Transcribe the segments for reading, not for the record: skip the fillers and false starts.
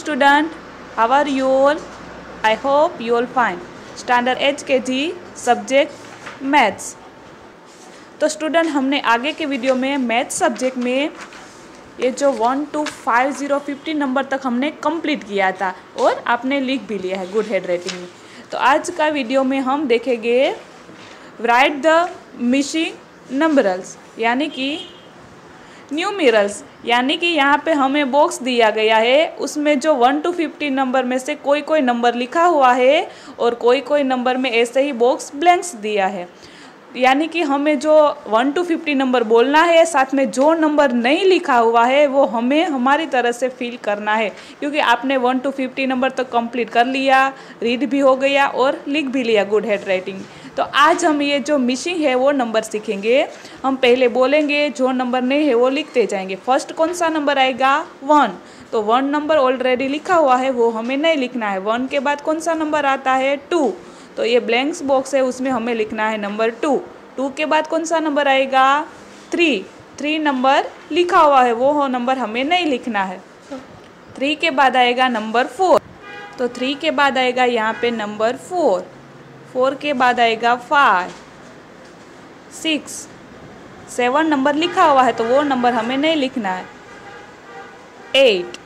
student, how are you all? I hope you all fine. Standard HKG subject maths. तो student हमने आगे के video में maths subject में ये जो 1 to 50 नंबर तक हमने कंप्लीट किया था और आपने लिख भी लिया है गुड हैंड राइटिंग में। तो आज का वीडियो में हम देखेंगे राइट द मिसिंग नंबरल्स यानी कि न्यूमेरल्स, यानी कि यहाँ पे हमें बॉक्स दिया गया है, उसमें जो 1 to 50 नंबर में से कोई कोई नंबर लिखा हुआ है और कोई कोई नंबर में ऐसे ही बॉक्स ब्लैंक्स दिया है। यानी कि हमें जो 1 to 50 नंबर बोलना है, साथ में जो नंबर नहीं लिखा हुआ है वो हमें हमारी तरह से फिल करना है, क्योंकि आपने 1 to 50 नंबर तक कंप्लीट कर लिया, रीड भी हो गया और लिख भी लिया गुड हैंड राइटिंग। तो आज हम ये जो मिसिंग है वो नंबर सीखेंगे। हम पहले बोलेंगे, जो नंबर नहीं है वो लिखते जाएंगे। फर्स्ट कौन सा नंबर आएगा? 1। तो 1 नंबर ऑलरेडी लिखा हुआ है, वो हमें नहीं लिखना है। 1 के बाद कौन सा नंबर आता है? 2। तो ये ब्लैंक्स बॉक्स है, उसमें हमें लिखना है नंबर 2। 2 के बाद कौन सा नंबर आएगा? 3। 3 नंबर लिखा हुआ है, वो नंबर हमें नहीं लिखना है। 3 के बाद आएगा नंबर 4। तो 3 के बाद आएगा यहाँ पे नंबर 4। 4 के बाद आएगा 5, 6, 7 नंबर लिखा हुआ है, तो वो नंबर हमें नहीं लिखना है। 8,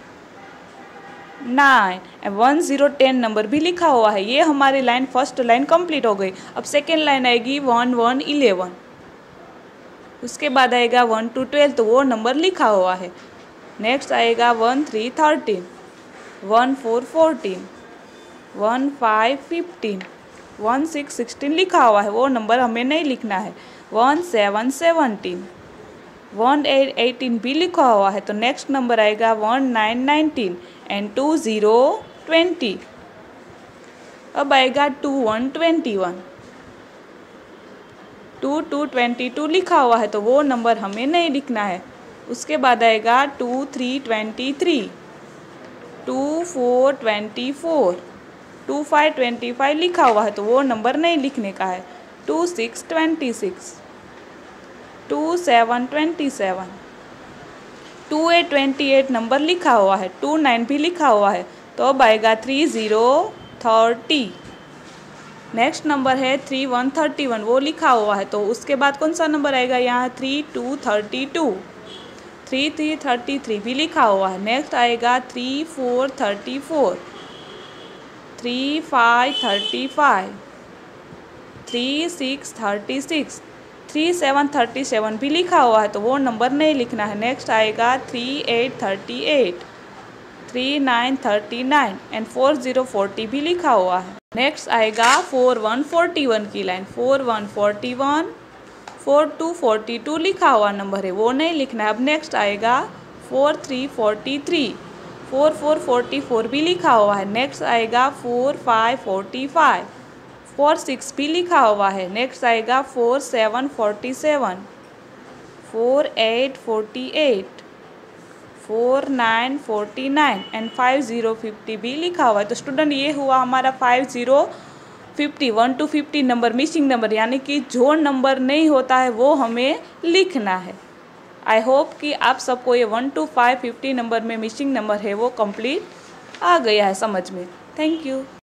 9 1 0 10 नंबर भी लिखा हुआ है। ये हमारी लाइन फर्स्ट लाइन कंप्लीट हो गई। अब सेकेंड लाइन आएगी 1 1 11। उसके बाद आएगा 1 to 12, तो वो नंबर लिखा हुआ है। नेक्स्ट आएगा 1 3 13, 1 4 14, 1 5 15, 1 6 16 लिखा हुआ है, वो नंबर हमें नहीं लिखना है। 1 7 17, 1 8 18 भी लिखा हुआ है। तो नेक्स्ट नंबर आएगा 1 9 19 एंड 2 0 20। अब आएगा 2 1 21, 2 2 22 लिखा हुआ है, तो वो नंबर हमें नहीं लिखना है। उसके बाद आएगा 2 3 23, 2 4 24, 2 5 25 लिखा हुआ है, तो वो नंबर नहीं लिखने का है। 2 6 26, 2 7 27, 2 8 28 नंबर लिखा हुआ है। 2 9 भी लिखा हुआ है, तो अब आएगा 3 0 30। नेक्स्ट नंबर है 3 1 31, वो लिखा हुआ है, तो उसके बाद कौन सा नंबर आएगा? यहाँ 3 2 32, 3 3 33 भी लिखा हुआ है। नेक्स्ट आएगा 3 4 34, 3 5 35, 3 6 36, 3 7 37 भी लिखा हुआ है, तो वो नंबर नहीं लिखना है। नेक्स्ट आएगा 3 8 38, 3 9 39 एंड 4 0 40 भी लिखा हुआ है। नेक्स्ट आएगा 4 1 41 की लाइन। 4 1 41, 4 2 42 लिखा हुआ नंबर है, वो नहीं लिखना है। अब नेक्स्ट आएगा 4 3 43, 4 4 44 भी लिखा हुआ है। नेक्स्ट आएगा 4 5 45, 4 6 भी लिखा हुआ है। नेक्स्ट आएगा 4 7 47, 4 8 48, 4 9 49 एंड 5 0 50 भी लिखा हुआ है। तो स्टूडेंट ये हुआ हमारा 5 0 50, 1 to 50 नंबर मिसिंग नंबर, यानी कि जो नंबर नहीं होता है वो हमें लिखना है। आई होप कि आप सबको ये 1 to 50 नंबर में मिसिंग नंबर है वो कंप्लीट आ गया है समझ में। Thank you.